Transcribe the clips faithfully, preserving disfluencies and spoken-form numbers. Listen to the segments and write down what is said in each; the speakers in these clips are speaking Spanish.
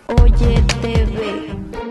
Oye T V.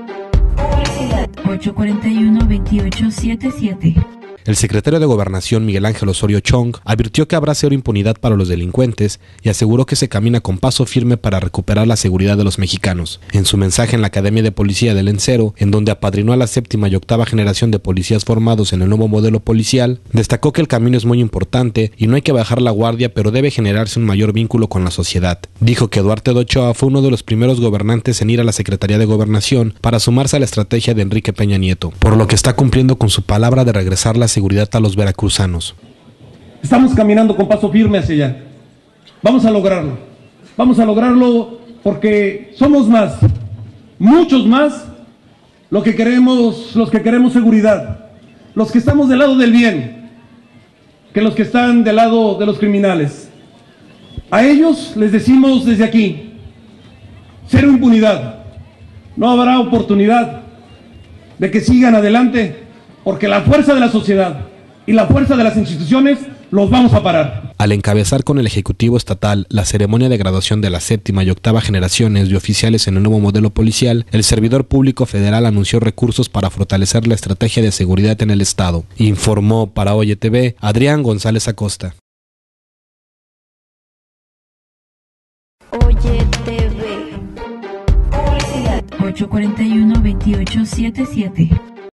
ocho cuarenta y uno, veintiocho setenta y siete. El secretario de Gobernación, Miguel Ángel Osorio Chong, advirtió que habrá cero impunidad para los delincuentes y aseguró que se camina con paso firme para recuperar la seguridad de los mexicanos. En su mensaje en la Academia de Policía del Lencero, en donde apadrinó a la séptima y octava generación de policías formados en el nuevo modelo policial, destacó que el camino es muy importante y no hay que bajar la guardia, pero debe generarse un mayor vínculo con la sociedad. Dijo que Duarte de Ochoa fue uno de los primeros gobernantes en ir a la Secretaría de Gobernación para sumarse a la estrategia de Enrique Peña Nieto, por lo que está cumpliendo con su palabra de regresar la seguridad a los veracruzanos. Estamos caminando con paso firme hacia allá. Vamos a lograrlo. Vamos a lograrlo porque somos más, muchos más, los que queremos, los que queremos seguridad, los que estamos del lado del bien, que los que están del lado de los criminales. A ellos les decimos desde aquí, cero impunidad. No habrá oportunidad de que sigan adelante, porque la fuerza de la sociedad y la fuerza de las instituciones los vamos a parar. Al encabezar con el Ejecutivo Estatal la ceremonia de graduación de la séptima y octava generaciones de oficiales en el nuevo modelo policial, el servidor público federal anunció recursos para fortalecer la estrategia de seguridad en el Estado. Informó para Oye T V Adrián González Acosta. Oye T V. ocho cuarenta y uno, veintiocho setenta y siete.